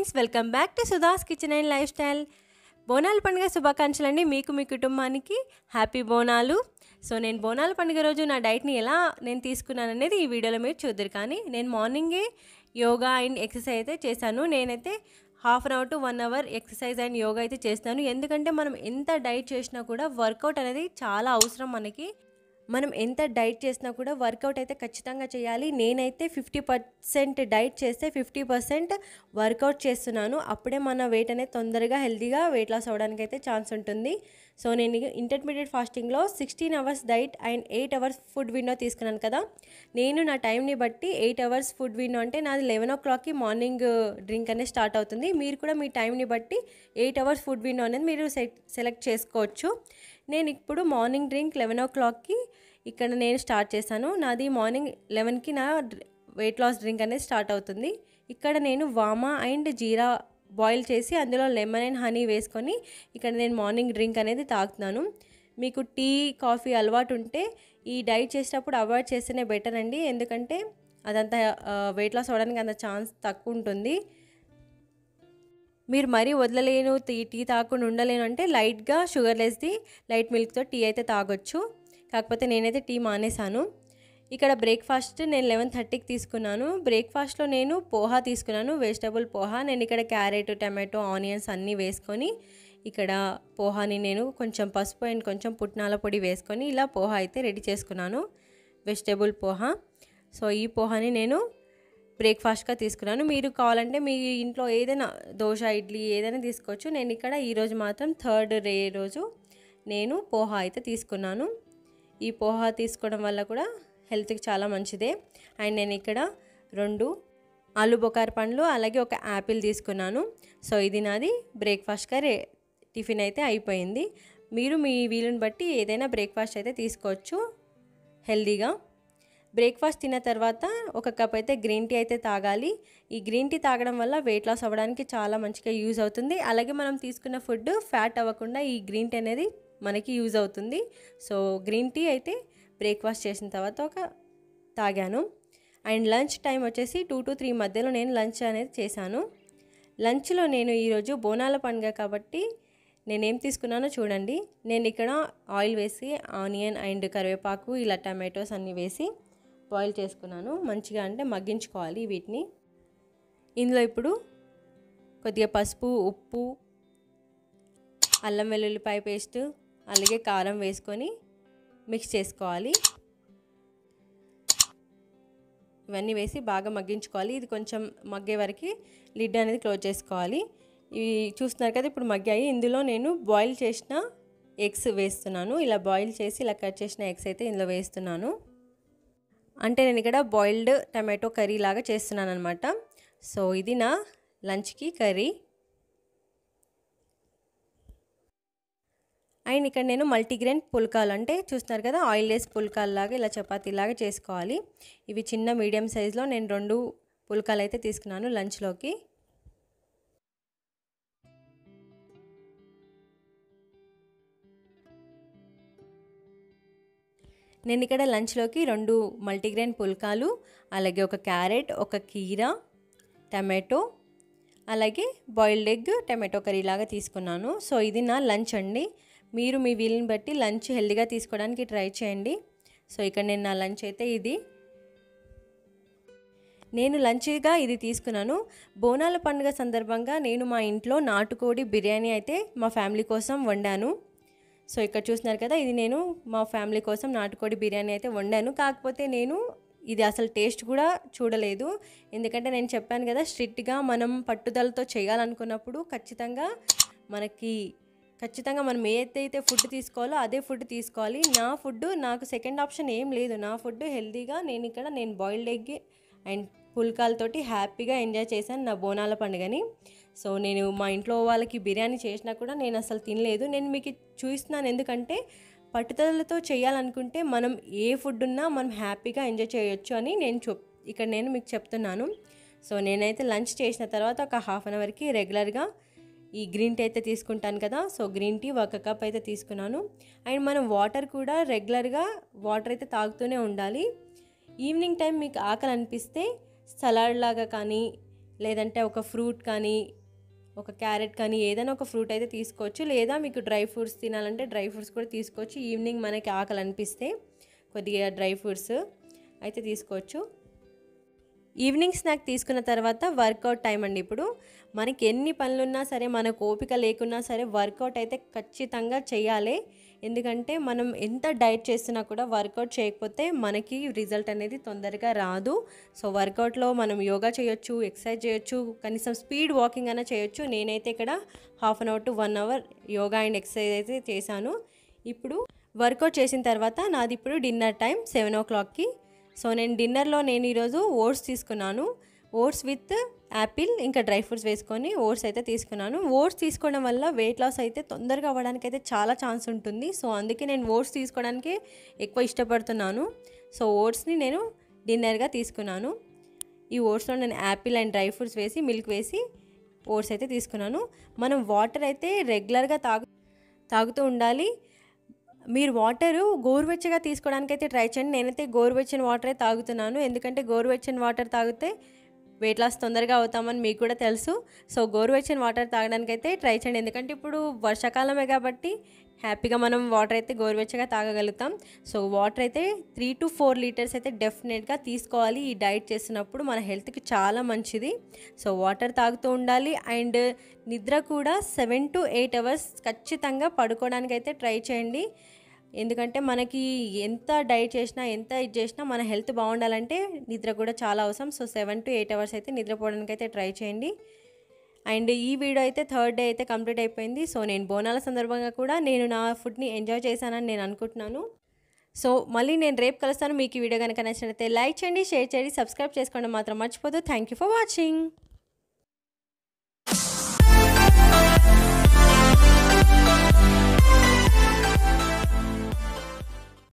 Friends, welcome back to Sudha's kitchen and lifestyle. బోనాల పండుగ శుభాకాంక్షలు అండి. మీకు మీ కుటుంబానికి హ్యాపీ బోనాలు. సో నేను బోనాల పండుగ రోజు నా డైట్ని ఎలా నేను తీసుకున్నాను అనేది ఈ వీడియోలో మీరు చూద్దరు. కానీ నేను మార్నింగే యోగా అండ్ ఎక్సర్సైజ్ అయితే చేశాను. నేనైతే half an hour to 1 hour exercise and yoga అయితే చేస్తాను. ఎందుకంటే మనం ఎంత డైట్ చేసినా కూడా వర్కౌట్ అనేది చాలా అవసరం మనకి. మనం ఎంత డైట్ చేసినా కూడా వర్కౌట్ అయితే ఖచ్చితంగా చేయాలి. నేనైతే 50% డైట్ చేస్తే 50% వర్కౌట్ చేస్తున్నాను. అప్పుడే మన వెయిట్ అనేది తొందరగా హెల్తీగా వెయిట్ లాస్ అవ్వడానికి అయితే ఛాన్స్ ఉంటుంది. సో నేను ఇంటర్మీడియట్ ఫాస్టింగ్లో 16 hours diet and 8 hours food window తీసుకున్నాను కదా. నేను నా టైంని బట్టి 8 అవర్స్ ఫుడ్ విండో అంటే నాది 11 o'clockకి మార్నింగ్ డ్రింక్ అనేది స్టార్ట్ అవుతుంది. మీరు కూడా మీ టైంని బట్టి 8 అవర్స్ ఫుడ్ విండో అనేది మీరు సెలెక్ట్ చేసుకోవచ్చు. నేను ఇప్పుడు మార్నింగ్ డ్రింక్ 11 o'clockకి ఇక్కడ నేను స్టార్ట్ చేశాను. నాది మార్నింగ్ 11కి నా వెయిట్ లాస్ డ్రింక్ అనేది స్టార్ట్ అవుతుంది. ఇక్కడ నేను వామా అండ్ జీరా బాయిల్ చేసి అందులో లెమన్ అండ్ హనీ వేసుకొని ఇక్కడ నేను మార్నింగ్ డ్రింక్ అనేది తాగుతున్నాను. మీకు టీ కాఫీ అలవాటు ఉంటే ఈ డైట్ చేసేటప్పుడు అవాయిడ్ చేస్తేనే బెటర్ అండి. ఎందుకంటే అదంతా వెయిట్ లాస్ అవ్వడానికి అంత ఛాన్స్ తక్కువ ఉంటుంది. మీరు మరీ వదలలేను, టీ తాగకుండా ఉండలేను అంటే లైట్గా షుగర్ లెస్ది లైట్ మిల్క్తో టీ అయితే తాగొచ్చు. కాకపోతే నేనైతే టీ మానేశాను. ఇక్కడ బ్రేక్ఫాస్ట్ నేను 11:30కి తీసుకున్నాను. బ్రేక్ఫాస్ట్లో నేను పోహా తీసుకున్నాను, వెజిటబుల్ పోహా. నేను ఇక్కడ క్యారెట్, టమాటో, ఆనియన్స్ అన్నీ వేసుకొని ఇక్కడ పోహాని నేను కొంచెం పసుపు అండ్ కొంచెం పుట్నాల పొడి వేసుకొని ఇలా పోహా అయితే రెడీ చేసుకున్నాను, వెజిటబుల్ పోహా. సో ఈ పోహాని నేను బ్రేక్ఫాస్ట్గా తీసుకున్నాను. మీరు కావాలంటే మీ ఇంట్లో ఏదైనా దోశ, ఇడ్లీ ఏదైనా తీసుకోవచ్చు. నేను ఇక్కడ ఈరోజు మాత్రం థర్డ్ డే రోజు నేను పోహా అయితే తీసుకున్నాను. ఈ పోహా తీసుకోవడం వల్ల కూడా హెల్త్కి చాలా మంచిదే. అండ్ నేను ఇక్కడ 2 ఆలు బొకార్ పండ్లు అలాగే ఒక యాపిల్ తీసుకున్నాను. సో ఇది నాది బ్రేక్ఫాస్ట్గా టిఫిన్ అయితే అయిపోయింది. మీరు మీ వీలుని బట్టి ఏదైనా బ్రేక్ఫాస్ట్ అయితే తీసుకోవచ్చు హెల్తీగా. బ్రేక్ఫాస్ట్ తిన్న తర్వాత ఒక కప్ అయితే గ్రీన్ టీ అయితే తాగాలి. ఈ గ్రీన్ టీ తాగడం వల్ల వెయిట్ లాస్ అవ్వడానికి చాలా మంచిగా యూజ్ అవుతుంది. అలాగే మనం తీసుకున్న ఫుడ్ ఫ్యాట్ అవ్వకుండా ఈ గ్రీన్ టీ అనేది మనకి యూజ్ అవుతుంది. సో గ్రీన్ టీ అయితే బ్రేక్ఫాస్ట్ చేసిన తర్వాత ఒక తాగాను. అండ్ లంచ్ టైం వచ్చేసి 2 to 3 మధ్యలో నేను లంచ్ అనేది చేశాను. లంచ్లో నేను ఈరోజు బోనాల పండుగ కాబట్టి నేనేం తీసుకున్నానో చూడండి. నేను ఇక్కడ ఆయిల్ వేసి ఆనియన్ అండ్ కరివేపాకు ఇలా టమాటోస్ అన్నీ వేసి బాయిల్ చేసుకున్నాను. మంచిగా అంటే మగ్గించుకోవాలి వీటిని. ఇందులో ఇప్పుడు కొద్దిగా పసుపు, ఉప్పు, అల్లం వెల్లుల్లిపాయ పేస్ట్ అలాగే కారం వేసుకొని మిక్స్ చేసుకోవాలి. ఇవన్నీ వేసి బాగా మగ్గించుకోవాలి. ఇది కొంచెం మగ్గే వరకు లిడ్ అనేది క్లోజ్ చేసుకోవాలి. ఇవి చూస్తున్నారు కదా, ఇప్పుడు మగ్గాయి. ఇందులో నేను బాయిల్ చేసిన ఎగ్స్ వేస్తున్నాను. ఇలా బాయిల్ చేసి ఇలా కట్ చేసిన ఎగ్స్ అయితే ఇందులో వేస్తున్నాను. అంటే నేను ఇక్కడ బాయిల్డ్ టమాటో కర్రీ లాగా చేస్తున్నాను అనమాట. సో ఇది నా లంచ్కి కర్రీ. అండ్ ఇక్కడ నేను మల్టీగ్రెయిన్ పుల్కాలు అంటే చూస్తున్నారు కదా, ఆయిల్ లెస్ పుల్కాలు లాగా ఇలా చపాతీలాగా చేసుకోవాలి. ఇవి చిన్న మీడియం సైజులో నేను 2 పుల్కాలు అయితే తీసుకున్నాను లంచ్లోకి. నేను ఇక్కడ లంచ్లోకి 2 మల్టీగ్రెయిన్ పుల్కాలు అలాగే ఒక క్యారెట్, ఒక కీరా, టమాటో అలాగే బాయిల్డ్ ఎగ్ టమాటో కర్రీ లాగా తీసుకున్నాను. సో ఇది నా లంచ్ అండి. మీరు మీ వీలుని బట్టి లంచ్ హెల్తీగా తీసుకోవడానికి ట్రై చేయండి. సో ఇక్కడ నేను నా లంచ్ అయితే ఇది నేను లంచ్గా ఇది తీసుకున్నాను. బోనాల పండుగ సందర్భంగా నేను మా ఇంట్లో నాటుకోడి బిర్యానీ అయితే మా ఫ్యామిలీ కోసం వండాను. సో ఇక్కడ చూస్తున్నారు కదా, ఇది నేను మా ఫ్యామిలీ కోసం నాటుకోడి బిర్యానీ అయితే వండాను. కాకపోతే నేను ఇది అసలు టేస్ట్ కూడా చూడలేదు. ఎందుకంటే నేను చెప్పాను కదా, స్ట్రిక్ట్గా మనం పట్టుదలతో చేయాలనుకున్నప్పుడు ఖచ్చితంగా మనం ఏదైతే ఫుడ్ తీసుకోవాలో అదే ఫుడ్ తీసుకోవాలి. నా ఫుడ్ నాకు సెకండ్ ఆప్షన్ ఏం లేదు. నా ఫుడ్ హెల్తీగా నేను బాయిల్డ్ ఎగ్ అండ్ పుల్కాలతోటి హ్యాపీగా ఎంజాయ్ చేశాను నా బోనాల పండుగని. సో నేను మా ఇంట్లో వాళ్ళకి బిర్యానీ చేసినా కూడా నేను అసలు తినలేదు. నేను మీకు చూస్తున్నాను ఎందుకంటే పట్టుదలతో చేయాలనుకుంటే మనం ఏ ఫుడ్ ఉన్నా మనం హ్యాపీగా ఎంజాయ్ చేయొచ్చు అని ఇక్కడ నేను మీకు చెప్తున్నాను. సో నేనైతే లంచ్ చేసిన తర్వాత ఒక హాఫ్ అన్ అవర్కి రెగ్యులర్గా ఈ గ్రీన్ టీ అయితే తీసుకుంటాను కదా. సో గ్రీన్ టీ 1 కప్ అయితే తీసుకున్నాను. అండ్ మనం వాటర్ కూడా రెగ్యులర్గా వాటర్ అయితే తాగుతూనే ఉండాలి. ఈవినింగ్ టైం మీకు ఆకలి అనిపిస్తే సలాడ్ లాగా కానీ లేదంటే ఒక ఫ్రూట్ కానీ ఒక క్యారెట్ కానీ ఏదైనా ఒక ఫ్రూట్ అయితే తీసుకోవచ్చు. లేదా మీకు డ్రై ఫ్రూట్స్ తినాలంటే డ్రై ఫ్రూట్స్ కూడా తీసుకోవచ్చు. ఈవినింగ్ మనకి ఆకలి అనిపిస్తే కొద్దిగా డ్రై ఫ్రూట్స్ అయితే తీసుకోవచ్చు. ఈవినింగ్ స్నాక్ తీసుకున్న తర్వాత వర్కౌట్ టైం అండి. ఇప్పుడు మనకి ఎన్ని పనులున్నా సరే, మనకు ఓపిక లేకున్నా సరే వర్కౌట్ అయితే ఖచ్చితంగా చేయాలి. ఎందుకంటే మనం ఎంత డైట్ చేస్తున్నా కూడా వర్కౌట్ చేయకపోతే మనకి రిజల్ట్ అనేది తొందరగా రాదు. సో వర్కౌట్లో మనం యోగా చేయొచ్చు, ఎక్సర్సైజ్ చేయొచ్చు, కనీసం స్పీడ్ వాకింగ్ అయినా చేయొచ్చు. నేనైతే ఇక్కడ 1/2 hour to 1 hour yoga and exercise అయితే చేశాను. ఇప్పుడు వర్కౌట్ చేసిన తర్వాత నాది ఇప్పుడు డిన్నర్ టైం 7 o'clockకి. సో నేను డిన్నర్లో ఈరోజు ఓట్స్ తీసుకున్నాను. ఓట్స్ విత్ యాపిల్ ఇంకా డ్రై ఫ్రూట్స్ వేసుకొని ఓట్స్ అయితే తీసుకున్నాను. ఓట్స్ తీసుకోవడం వల్ల వెయిట్ లాస్ అయితే తొందరగా అవ్వడానికి అయితే చాలా ఛాన్స్ ఉంటుంది. సో అందుకే నేను ఓట్స్ తీసుకోవడానికి ఎక్కువ ఇష్టపడుతున్నాను. సో ఓట్స్ని నేను డిన్నర్గా తీసుకున్నాను. ఈ ఓట్స్లో నేను యాపిల్ అండ్ డ్రై ఫ్రూట్స్ వేసి మిల్క్ వేసి ఓట్స్ అయితే తీసుకున్నాను. మనం వాటర్ అయితే రెగ్యులర్గా తాగుతూ ఉండాలి. మీరు వాటరు గోరువెచ్చగా తీసుకోవడానికైతే ట్రై చేయండి. నేనైతే గోరువెచ్చని వాటరే తాగుతున్నాను. ఎందుకంటే గోరువెచ్చని వాటర్ తాగితే వెయిట్ లాస్ తొందరగా అవుతామని మీకు కూడా తెలుసు. సో గోరువెచ్చని వాటర్ తాగడానికైతే ట్రై చేయండి. ఎందుకంటే ఇప్పుడు వర్షాకాలమే కాబట్టి హ్యాపీగా మనం వాటర్ అయితే గోరువెచ్చగా తాగగలుగుతాం. సో వాటర్ అయితే 3 to 4 లీటర్స్ అయితే డెఫినెట్గా తీసుకోవాలి. ఈ డైట్ చేస్తున్నప్పుడు మన హెల్త్కి చాలా మంచిది. సో వాటర్ తాగుతూ ఉండాలి. అండ్ నిద్ర కూడా 7 to 8 అవర్స్ ఖచ్చితంగా పడుకోవడానికి అయితే ట్రై చేయండి. ఎందుకంటే మనకి ఎంత డైట్ చేసినా, ఎంత ఇది చేసినా మన హెల్త్ బాగుండాలంటే నిద్ర కూడా చాలా అవసరం. సో 7 to 8 అవర్స్ అయితే నిద్రపోవడానికి అయితే ట్రై చేయండి. అండ్ ఈ వీడియో అయితే 3rd డే అయితే కంప్లీట్ అయిపోయింది. సో నేను బోనాల సందర్భంగా కూడా నేను నా ఫుడ్ని ఎంజాయ్ చేశానని నేను అనుకుంటున్నాను. సో మళ్ళీ నేను రేపు కలుస్తాను. మీకు ఈ వీడియో కనుక నచ్చినట్లయితే లైక్ చేయండి, షేర్ చేయండి, సబ్స్క్రైబ్ చేసుకోవడం మాత్రం మర్చిపోదు. Thank you for watching.